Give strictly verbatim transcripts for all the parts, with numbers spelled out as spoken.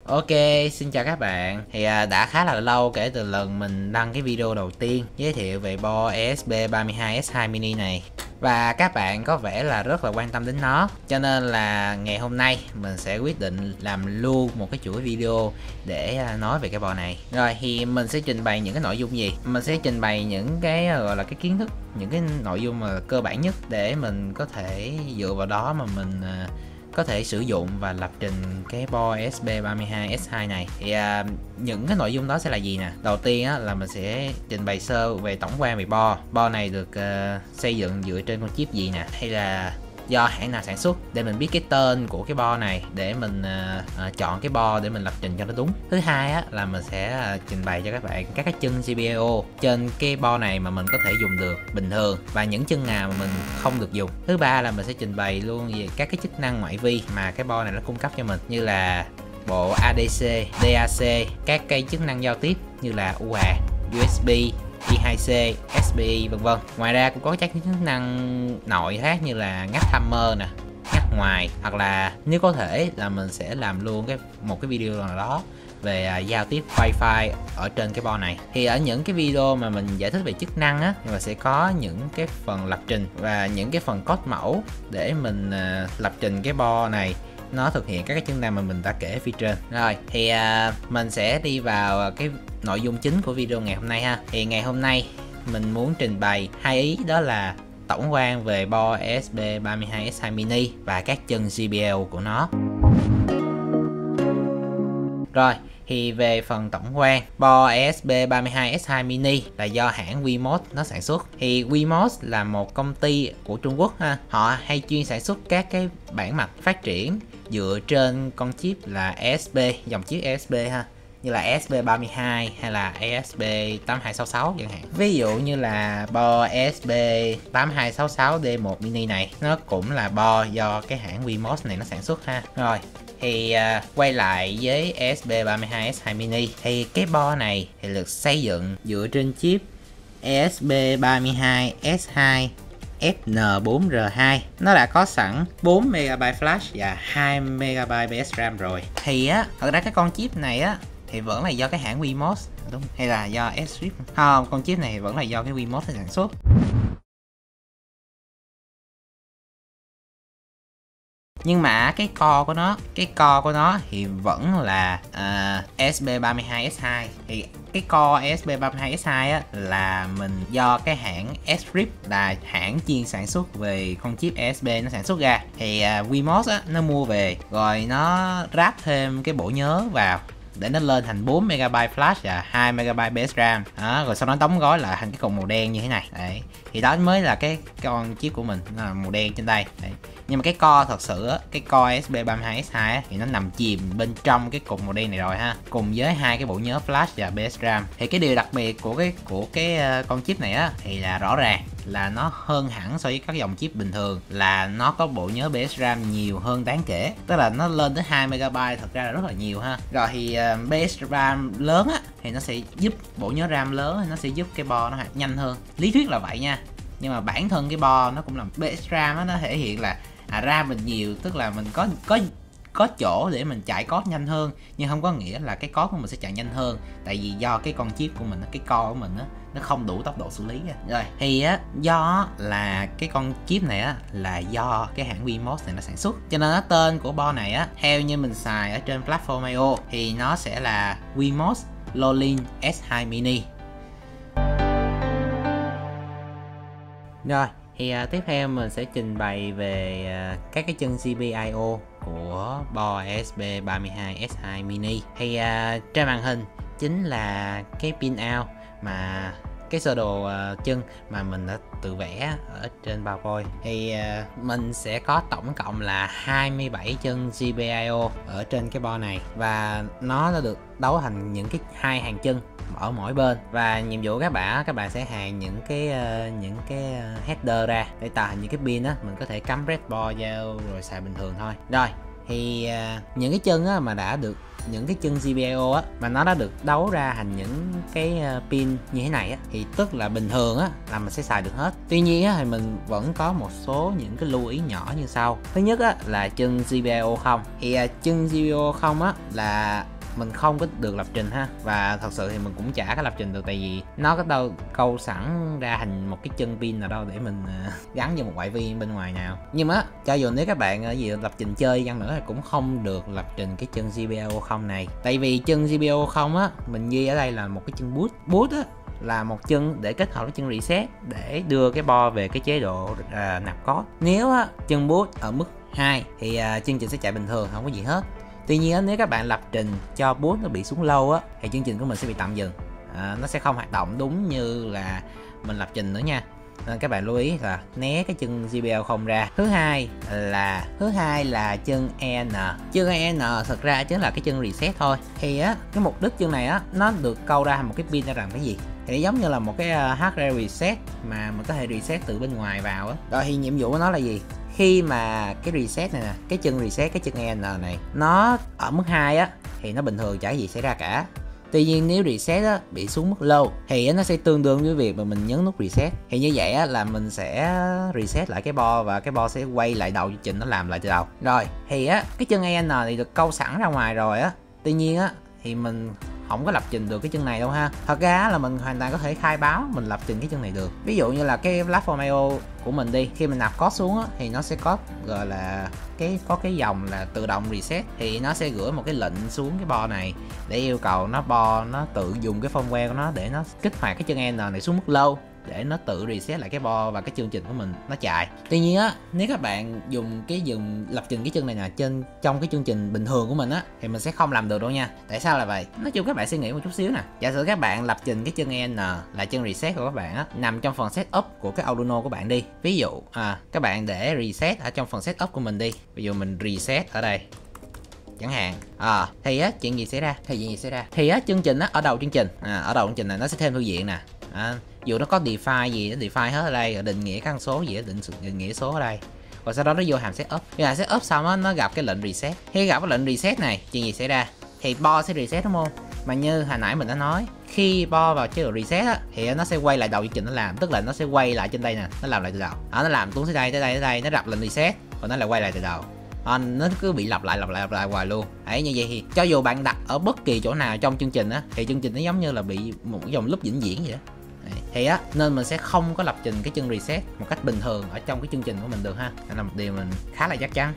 Ok, xin chào các bạn. Thì à, đã khá là lâu kể từ lần mình đăng cái video đầu tiên giới thiệu về bo E S P ba hai S hai mini này. Và các bạn có vẻ là rất là quan tâm đến nó. Cho nên là ngày hôm nay mình sẽ quyết định làm luôn một cái chuỗi video để à, nói về cái bo này. Rồi thì mình sẽ trình bày những cái nội dung gì? Mình sẽ trình bày những cái gọi là cái kiến thức, những cái nội dung mà cơ bản nhất để mình có thể dựa vào đó mà mình à, có thể sử dụng và lập trình cái bo E S P ba hai S hai này. Thì à, những cái nội dung đó sẽ là gì nè? Đầu tiên á, là mình sẽ trình bày sơ về tổng quan về bo. Bo này được uh, xây dựng dựa trên con chip gì nè, hay là do hãng nào sản xuất, để mình biết cái tên của cái bo này để mình uh, uh, chọn cái bo để mình lập trình cho nó đúng. Thứ hai á, là mình sẽ uh, trình bày cho các bạn các cái chân xê pê i ô trên cái bo này mà mình có thể dùng được bình thường và những chân nào mà mình không được dùng. Thứ ba là mình sẽ trình bày luôn về các cái chức năng ngoại vi mà cái bo này nó cung cấp cho mình, như là bộ a đê xê, đê a xê, các cái chức năng giao tiếp như là u a rờ, u ét bê, i hai xê, ét pê i vân vân. Ngoài ra cũng có các chức năng nội khác như là ngắt hammer nè, ngắt ngoài, hoặc là nếu có thể là mình sẽ làm luôn cái một cái video nào đó về à, giao tiếp wifi ở trên cái bo này. Thì ở những cái video mà mình giải thích về chức năng á, nhưng mà sẽ có những cái phần lập trình và những cái phần code mẫu để mình à, lập trình cái bo này nó thực hiện các cái chức năng mà mình đã kể phía trên. Rồi thì à, mình sẽ đi vào cái nội dung chính của video ngày hôm nay ha. Thì ngày hôm nay mình muốn trình bày hai ý, đó là tổng quan về bo E S P ba hai S hai mini và các chân xê pê i ô của nó. Rồi thì về phần tổng quan, bo E S P ba hai S hai mini là do hãng Wemos nó sản xuất. Thì Wemos là một công ty của Trung Quốc ha. Họ hay chuyên sản xuất các cái bản mặt phát triển dựa trên con chip là E S P, dòng chip E S P ha, như là E S P ba hai hay là E S P tám hai sáu sáu chẳng hạn. Ví dụ như là bo E S P tám hai sáu sáu D một mini này, nó cũng là bo do cái hãng Wemos này nó sản xuất ha. Rồi thì uh, quay lại với E S P ba hai S hai mini, thì cái bo này thì được xây dựng dựa trên chip E S P ba hai S hai S N bốn R hai. Nó đã có sẵn bốn mê ga bai flash và hai mê ga bai bê ét RAM rồi. Thì á, thật ra cái con chip này á thì vẫn là do cái hãng Wemos, đúng, hay là do S-Chip? Không, con chip này vẫn là do cái Wemos sản xuất. Nhưng mà cái core của nó, cái core của nó thì vẫn là uh, E S P ba hai S hai. Thì cái core E S P ba hai S hai á là mình do cái hãng S-Chip là hãng chuyên sản xuất về con chip E S P nó sản xuất ra. Thì uh, Wemos á nó mua về rồi nó ráp thêm cái bộ nhớ vào để nó lên thành bốn mê ga bai flash và hai mê ga bai bê ét RAM đó, rồi sau đó đóng gói lại thành cái cục màu đen như thế này. Đấy, thì đó mới là cái con chip của mình, nó là màu đen trên đây. Đấy. Nhưng mà cái core thật sự á, cái core E S P ba hai S hai á, thì nó nằm chìm bên trong cái cục màu đen này rồi ha, cùng với hai cái bộ nhớ flash và bê ét RAM. Thì cái điều đặc biệt của cái của cái uh, con chip này á thì là rõ ràng là nó hơn hẳn so với các dòng chip bình thường, là nó có bộ nhớ bê ét RAM nhiều hơn đáng kể, tức là nó lên tới hai mê ga bai, thật ra là rất là nhiều ha. Rồi thì uh, bê ét RAM lớn á thì nó sẽ giúp, bộ nhớ RAM lớn thì nó sẽ giúp cái bo nó hoạt nhanh hơn, lý thuyết là vậy nha. Nhưng mà bản thân cái bo nó cũng là bê ét RAM á, nó thể hiện là à, RAM mình nhiều, tức là mình có có có chỗ để mình chạy code nhanh hơn, nhưng không có nghĩa là cái code của mình sẽ chạy nhanh hơn, tại vì do cái con chip của mình, cái core của mình á, nó không đủ tốc độ xử lý. Rồi thì á, do là cái con chip này á là do cái hãng Wemos này nó sản xuất, cho nên nó tên của bo này á, theo như mình xài ở trên platform i o thì nó sẽ là Wemos Lolin S hai mini. Rồi thì uh, tiếp theo mình sẽ trình bày về uh, các cái chân xê pê i ô của bo E S P ba hai S hai mini. Thì uh, trên màn hình chính là cái pin out mà cái sơ đồ uh, chân mà mình đã tự vẽ ở trên PowerPoint. Thì uh, mình sẽ có tổng cộng là hai mươi bảy chân xê pê i ô ở trên cái bo này, và nó đã được đấu thành những cái hai hàng chân ở mỗi bên. Và nhiệm vụ các bạn các bạn sẽ hàn những cái uh, những cái uh, header ra để tạo thành những cái pin á, mình có thể cắm breadboard vào rồi xài bình thường thôi. Rồi thì uh, những cái chân á mà đã được, những cái chân xê pê i ô á mà nó đã được đấu ra thành những cái uh, pin như thế này á, thì tức là bình thường á là mình sẽ xài được hết. Tuy nhiên á thì mình vẫn có một số những cái lưu ý nhỏ như sau. Thứ nhất á là chân xê pê i ô không. Thì uh, chân xê pê i ô không á là mình không có được lập trình ha, và thật sự thì mình cũng chả có lập trình được, tại vì nó có đâu câu sẵn ra thành một cái chân pin nào đâu để mình uh, gắn vô một ngoại vi bên ngoài nào. Nhưng mà cho dù nếu các bạn ở gì lập trình chơi chăng nữa thì cũng không được lập trình cái chân giê pê u không này, tại vì chân giê pê u không á, mình ghi ở đây là một cái chân boot. Boot á là một chân để kết hợp với chân reset để đưa cái bo về cái chế độ à, nạp code. Nếu á, chân boot ở mức hai thì à, chương trình sẽ chạy bình thường, không có gì hết. Tuy nhiên á, nếu các bạn lập trình cho boot nó bị xuống lâu á thì chương trình của mình sẽ bị tạm dừng, à, nó sẽ không hoạt động đúng như là mình lập trình nữa nha. Nên các bạn lưu ý là né cái chân giê pê u không ra. Thứ hai là thứ hai là chân e en. Chân e en thật ra chính là cái chân reset thôi. Thì á cái mục đích chân này á nó được câu ra một cái pin ra làm cái gì? Thì giống như là một cái uh, hardware reset mà mình có thể reset từ bên ngoài vào á. Rồi thì nhiệm vụ của nó là gì? Khi mà cái reset này nè, cái chân reset, cái chân e en này nó ở mức hai á thì nó bình thường, chả gì xảy ra cả. Tuy nhiên nếu reset á, bị xuống mức low thì nó sẽ tương đương với việc mà mình nhấn nút reset. Thì như vậy á, là mình sẽ reset lại cái bo và cái bo sẽ quay lại đầu chương trình, nó làm lại từ đầu. Rồi thì á cái chân e en thì được câu sẵn ra ngoài rồi á. Tuy nhiên á thì mình không có lập trình được cái chân này đâu ha. Thật ra là mình hoàn toàn có thể khai báo mình lập trình cái chân này được. Ví dụ như là cái platform i o của mình đi, khi mình nạp code xuống á, thì nó sẽ có gọi là cái có cái dòng là tự động reset, thì nó sẽ gửi một cái lệnh xuống cái bo này để yêu cầu nó bo nó tự dùng cái firmware của nó để nó kích hoạt cái chân e en này xuống mức low để nó tự reset lại cái bo và cái chương trình của mình nó chạy. Tuy nhiên á, nếu các bạn dùng cái dùng lập trình cái chân này nè trên trong cái chương trình bình thường của mình á thì mình sẽ không làm được đâu nha. Tại sao là vậy? Nói chung các bạn suy nghĩ một chút xíu nè. Giả sử các bạn lập trình cái chân e en là chân reset của các bạn á nằm trong phần setup của cái Arduino của bạn đi. Ví dụ à, các bạn để reset ở trong phần setup của mình đi. Ví dụ mình reset ở đây chẳng hạn, à, thì á chuyện gì xảy ra? Thì chuyện gì xảy ra? Thì á chương trình á ở đầu chương trình, à, ở đầu chương trình này nó sẽ thêm thư viện nè. À, dù nó có define gì, nó define hết ở đây, rồi định nghĩa các con số gì, định, định nghĩa số ở đây, rồi sau đó nó vô hàm setup. Khi hàm setup xong á, nó gặp cái lệnh reset. Khi gặp cái lệnh reset này, chuyện gì xảy ra? Thì bo sẽ reset đúng không? Mà như hồi nãy mình đã nói, khi bo vào chế độ reset á, thì nó sẽ quay lại đầu chương trình nó làm, tức là nó sẽ quay lại trên đây nè, nó làm lại từ đầu. Đó, nó làm xuống tới đây, tới đây, tới đây, nó đập lệnh reset, rồi nó lại quay lại từ đầu. À, nó cứ bị lặp lại lặp lại lặp lại hoài luôn. Đấy, như vậy thì cho dù bạn đặt ở bất kỳ chỗ nào trong chương trình á thì chương trình nó giống như là bị một cái dòng loop vĩnh viễn vậy đó. Đấy, thì á nên mình sẽ không có lập trình cái chân reset một cách bình thường ở trong cái chương trình của mình được ha. Đó là một điều mình khá là chắc chắn.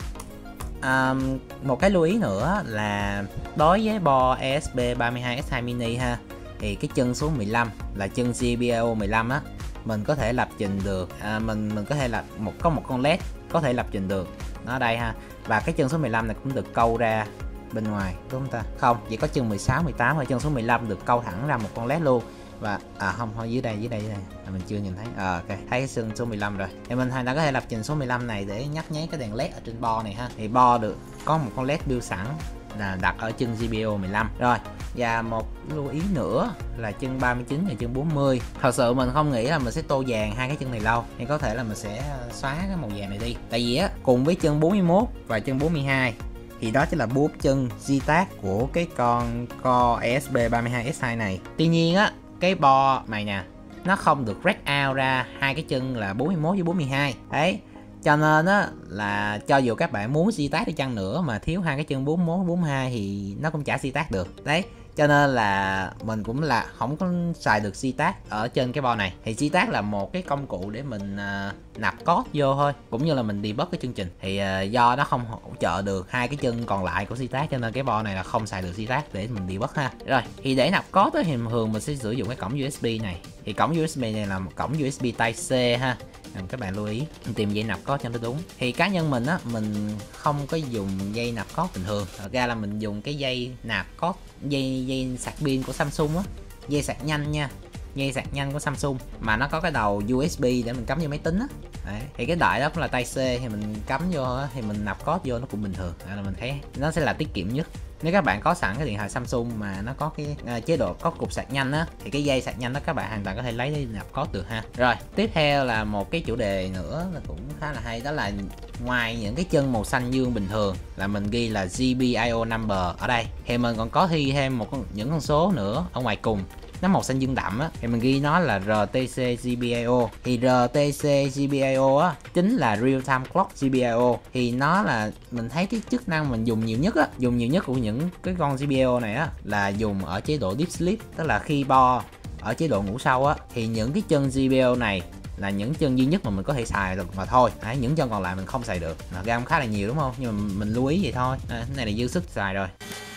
À, một cái lưu ý nữa là đối với bo e ét pê ba mươi hai S hai mini ha, thì cái chân số mười lăm là chân giê pê u mười lăm á, mình có thể lập trình được, à, mình mình có thể là một có một con led có thể lập trình được nó ở đây ha. Và cái chân số mười lăm này cũng được câu ra bên ngoài đúng không ta? Không, chỉ có chân mười sáu, mười tám thôi, chân số mười lăm được câu thẳng ra một con led luôn. Và à không, thôi dưới đây dưới đây dưới đây à, mình chưa nhìn thấy. À, ok, thấy cái chân số mười lăm rồi. Thì mình hoàn toàn có thể lập trình số mười lăm này để nhấp nháy cái đèn led ở trên bo này ha. Thì bo được có một con led build sẵn là đặt ở chân giê pê u mười lăm. Rồi, và một lưu ý nữa là chân ba mươi chín và chân bốn mươi. Thật sự mình không nghĩ là mình sẽ tô vàng hai cái chân này lâu, thì có thể là mình sẽ xóa cái màu vàng này đi. Tại vì á, cùng với chân bốn mươi mốt và chân bốn mươi hai thì đó chính là bốn chân G-Tag của cái con Core e ét pê ba mươi hai S hai này. Tuy nhiên á, cái bo này nè, nó không được break out ra hai cái chân là bốn mươi mốt với bốn mươi hai. Đấy, cho nên á là cho dù các bạn muốn G-Tag đi chăng nữa mà thiếu hai cái chân bốn mươi mốt, bốn mươi hai thì nó cũng chả G-Tag được. Đấy, cho nên là mình cũng là không có xài được G-Tag ở trên cái bo này. Thì G-Tag là một cái công cụ để mình uh, nạp code vô thôi, cũng như là mình debug cái chương trình. Thì uh, do nó không hỗ trợ được hai cái chân còn lại của G-Tag, cho nên cái bo này là không xài được G-Tag để mình debug ha. Rồi, thì để nạp code thì thường mình sẽ sử dụng cái cổng u ét bê này. Thì cổng u ét bê này là một cổng u ét bê Type C ha. Các bạn lưu ý tìm dây nạp code cho nó đúng. Thì cá nhân mình á, mình không có dùng dây nạp code bình thường. Thật ra là mình dùng cái dây nạp code, dây dây sạc pin của Samsung á, dây sạc nhanh nha, dây sạc nhanh của Samsung mà nó có cái đầu u ét bê để mình cắm vô máy tính á. Đấy, thì cái đại đó cũng là Type C, thì mình cắm vô á, thì mình nạp code vô nó cũng bình thường. Đó là mình thấy nó sẽ là tiết kiệm nhất. Nếu các bạn có sẵn cái điện thoại Samsung mà nó có cái uh, chế độ có cục sạc nhanh á, thì cái dây sạc nhanh đó các bạn hoàn toàn có thể lấy để nạp code được ha. Rồi, tiếp theo là một cái chủ đề nữa là cũng khá là hay, đó là ngoài những cái chân màu xanh dương bình thường là mình ghi là giê pê i o number ở đây, thì mình còn có thi thêm một con, những con số nữa ở ngoài cùng nó màu xanh dương đậm á, thì mình ghi nó là rờ tê xê giê pê i ô. Thì rờ tê xê giê pê i ô á chính là Real Time Clock giê pê i ô. Thì nó là mình thấy cái chức năng mình dùng nhiều nhất á, dùng nhiều nhất của những cái con giê pê i ô này á là dùng ở chế độ Deep Sleep, tức là khi bo ở chế độ ngủ sâu á, thì những cái chân giê pê i ô này là những chân duy nhất mà mình có thể xài được mà thôi. Đấy, những chân còn lại mình không xài được. RAM khá là nhiều đúng không, nhưng mà mình lưu ý vậy thôi. À, cái này là dư sức xài rồi.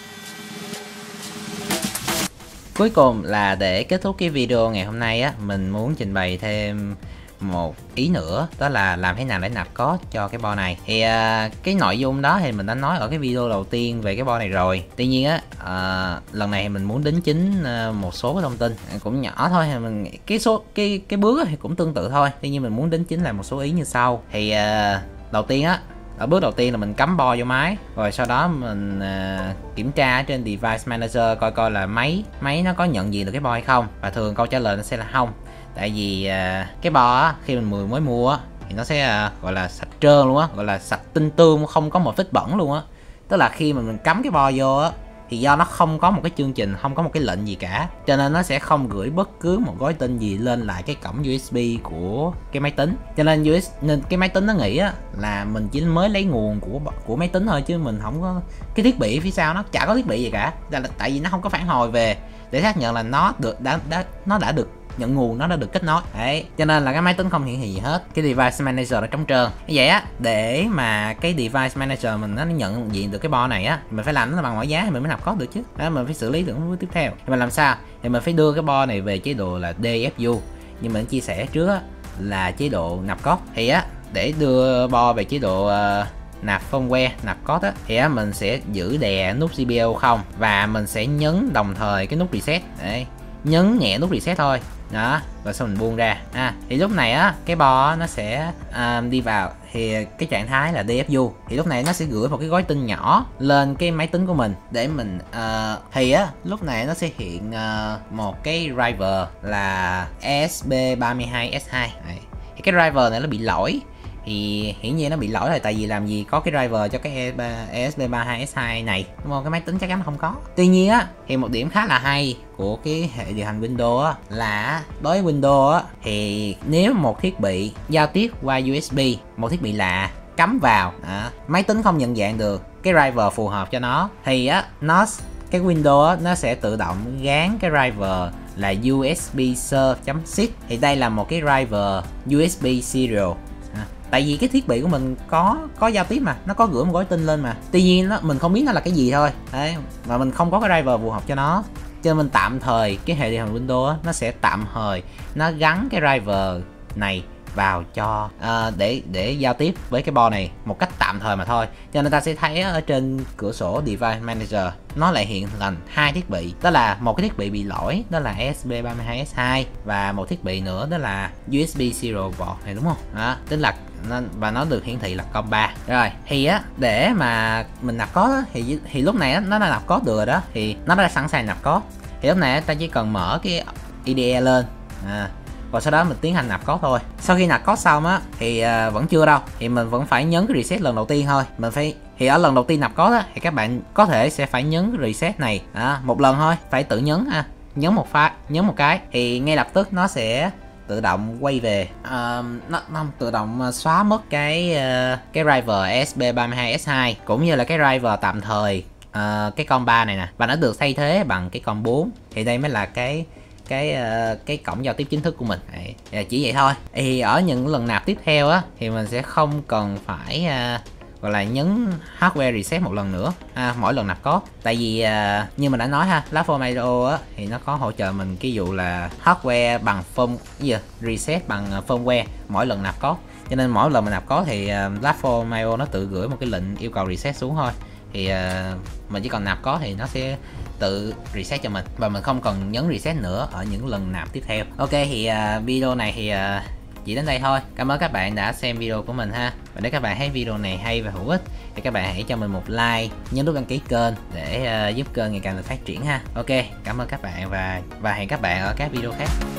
Cuối cùng là để kết thúc cái video ngày hôm nay á, mình muốn trình bày thêm một ý nữa, đó là làm thế nào để nạp code cho cái bo này. Thì uh, cái nội dung đó thì mình đã nói ở cái video đầu tiên về cái bo này rồi. Tuy nhiên á, uh, lần này thì mình muốn đính chính uh, một số cái thông tin cũng nhỏ thôi. Mình cái số cái cái bước thì cũng tương tự thôi. Tuy nhiên mình muốn đính chính lại một số ý như sau. Thì uh, đầu tiên á, ở bước đầu tiên là mình cắm bo vô máy, rồi sau đó mình uh, kiểm tra trên Device Manager coi coi là máy máy nó có nhận diện được cái bo hay không, và thường câu trả lời nó sẽ là không. Tại vì uh, cái bo á, khi mình mới mua á thì nó sẽ uh, gọi là sạch trơn luôn á, gọi là sạch tinh tươm, không có một vết bẩn luôn á. Tức là khi mà mình cắm cái bo vô á thì do nó không có một cái chương trình, không có một cái lệnh gì cả, cho nên nó sẽ không gửi bất cứ một gói tin gì lên lại cái cổng u ét bê của cái máy tính. Cho nên u ét nên cái máy tính nó nghĩ á là mình chỉ mới lấy nguồn của của máy tính thôi, chứ mình không có cái thiết bị phía sau, nó chả có thiết bị gì cả. Là tại vì nó không có phản hồi về để xác nhận là nó được đã, đã nó đã được nhận nguồn, nó đã được kết nối. Đấy, cho nên là cái máy tính không hiển thị gì hết, cái Device Manager nó trống trơn. Như vậy á, để mà cái Device Manager mình nó nhận diện được cái bo này á, mình phải làm nó bằng mọi giá thì mình mới nạp code được chứ. Đó, mình phải xử lý được bước tiếp theo. Thì mình làm sao? Thì mình phải đưa cái bo này về chế độ là đê ép u. Nhưng mình chia sẻ trước á, là chế độ nạp code. Thì á, để đưa bo về chế độ uh, nạp firmware, nạp code á, thì á, mình sẽ giữ đè nút giê pê i ô không, và mình sẽ nhấn đồng thời cái nút reset. Đấy, nhấn nhẹ nút reset thôi đó, và sau mình buông ra. À, thì lúc này á, cái bo nó sẽ uh, đi vào thì cái trạng thái là đê ép u. Thì lúc này nó sẽ gửi một cái gói tin nhỏ lên cái máy tính của mình để mình uh, thì á, lúc này nó sẽ hiện uh, một cái driver là e ét bê ba hai S hai. Đấy, thì cái driver này nó bị lỗi. Thì hiển nhiên nó bị lỗi rồi, tại vì làm gì có cái driver cho cái e ét bê ba hai S hai này, đúng không? Cái máy tính chắc chắn không có. Tuy nhiên á, thì một điểm khá là hay của cái hệ điều hành Windows á, là đối với Windows á, thì nếu một thiết bị giao tiếp qua u ét bê, một thiết bị lạ cắm vào, đó, máy tính không nhận dạng được cái driver phù hợp cho nó, thì á, nó cái Windows á, nó sẽ tự động gán cái driver là u ét bê serve.zip. Thì đây là một cái driver u ét bê serial. Tại vì cái thiết bị của mình có có giao tiếp mà, nó có gửi một gói tin lên mà. Tuy nhiên nó, mình không biết nó là cái gì thôi. Đấy, mà mình không có cái driver phù hợp cho nó. Cho nên mình tạm thời, cái hệ điều hành Windows á, nó sẽ tạm thời nó gắn cái driver này vào cho uh, để để giao tiếp với cái bo này một cách tạm thời mà thôi. Cho nên ta sẽ thấy ở trên cửa sổ Device Manager nó lại hiện thành hai thiết bị, đó là một cái thiết bị bị lỗi, đó là e ét bê ba hai S hai, và một thiết bị nữa đó là u ét bê serial port này, đúng không? Đó, tức là và nó được hiển thị là com ba. Rồi, thì á, để mà mình nạp code á, thì thì lúc này á, nó đã nạp code được rồi đó, thì nó đã sẵn sàng nạp code. Thì lúc này ta chỉ cần mở cái i đê e lên, à, và sau đó mình tiến hành nạp code thôi. Sau khi nạp code xong á, thì uh, vẫn chưa đâu, thì mình vẫn phải nhấn cái reset lần đầu tiên thôi. Mình phải thì ở lần đầu tiên nạp code á, thì các bạn có thể sẽ phải nhấn cái reset này à, một lần thôi, phải tự nhấn ha, nhấn một phát, nhấn một cái thì ngay lập tức nó sẽ tự động quay về, uh, nó, nó tự động xóa mất cái uh, cái driver e ét bê ba hai S hai cũng như là cái driver tạm thời uh, cái com ba này nè, và nó được thay thế bằng cái com bốn. Thì đây mới là cái cái uh, cái cổng giao tiếp chính thức của mình. Đấy, chỉ vậy thôi. Thì ở những lần nạp tiếp theo á, thì mình sẽ không cần phải uh, gọi là nhấn hardware reset một lần nữa à, mỗi lần nạp code. Tại vì uh, như mình đã nói ha, Platform i ô á, thì nó có hỗ trợ mình cái vụ là hardware bằng firm gì vậy? Reset bằng firmware mỗi lần nạp code. Cho nên mỗi lần mình nạp code thì uh, Platform i ô nó tự gửi một cái lệnh yêu cầu reset xuống thôi. Thì uh, mình chỉ cần nạp code thì nó sẽ tự reset cho mình, và mình không cần nhấn reset nữa ở những lần nạp tiếp theo. Ok, thì uh, video này thì uh, chỉ đến đây thôi. Cảm ơn các bạn đã xem video của mình ha. Và nếu các bạn thấy video này hay và hữu ích thì các bạn hãy cho mình một like, nhấn nút đăng ký kênh để uh, giúp kênh ngày càng được phát triển ha. Ok, cảm ơn các bạn và và hẹn các bạn ở các video khác.